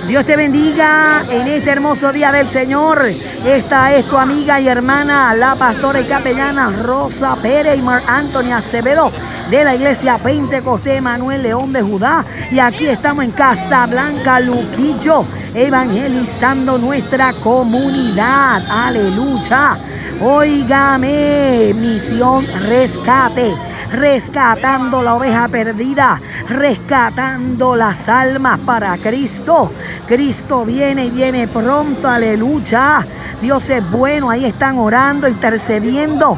Dios te bendiga en este hermoso día del Señor. Esta es tu amiga y hermana, la pastora y capellana Rosa Pérez y Marc Anthony Acevedo de la iglesia Pentecostés Emanuel León de Judá. Y aquí estamos en Casablanca, Luquillo, evangelizando nuestra comunidad. Aleluya. Óigame, misión rescate. Rescatando la oveja perdida, rescatando las almas para Cristo. Cristo viene y viene pronto, aleluya. Dios es bueno, ahí están orando, intercediendo.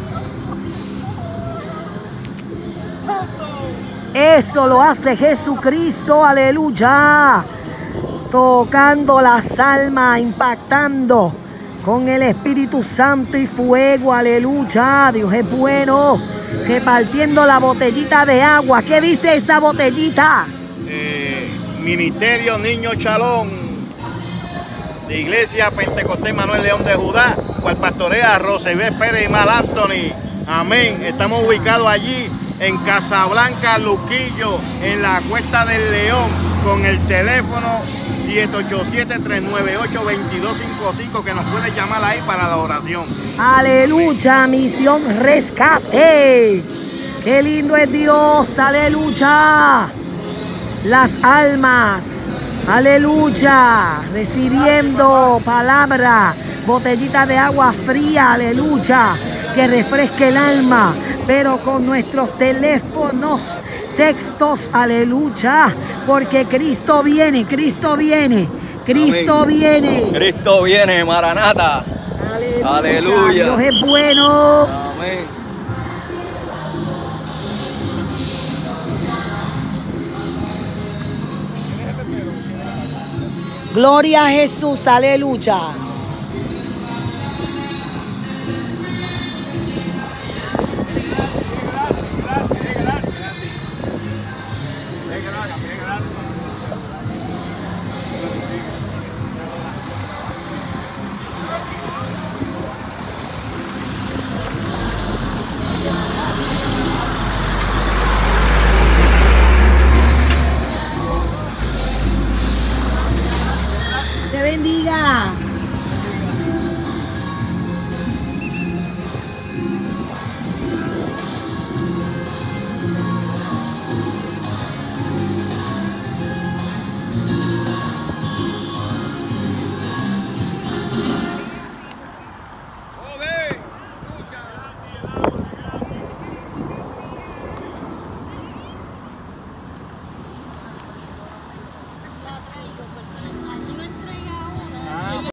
Eso lo hace Jesucristo, aleluya. Tocando las almas, impactando con el Espíritu Santo y fuego, aleluya. Dios es bueno. Repartiendo la botellita de agua. ¿Qué dice esa botellita? Ministerio Niño Chalón, de Iglesia Pentecostés Emanuel León de Judá, cual pastorea Rosa Pérez y Marc Anthony. Amén. Estamos ubicados allí en Casablanca, Luquillo, en la Cuesta del León, con el teléfono 787-398-2255, que nos puede llamar ahí para la oración. Aleluya, misión rescate. Qué lindo es Dios, aleluya. Las almas, aleluya, recibiendo palabra, botellita de agua fría, aleluya, que refresque el alma, pero con nuestros teléfonos, textos, aleluya, porque Cristo viene, Cristo viene, Cristo Amén. Viene. Cristo viene, Maranata. Aleluya. Aleluya. Dios es bueno. Amén. Gloria a Jesús, aleluya.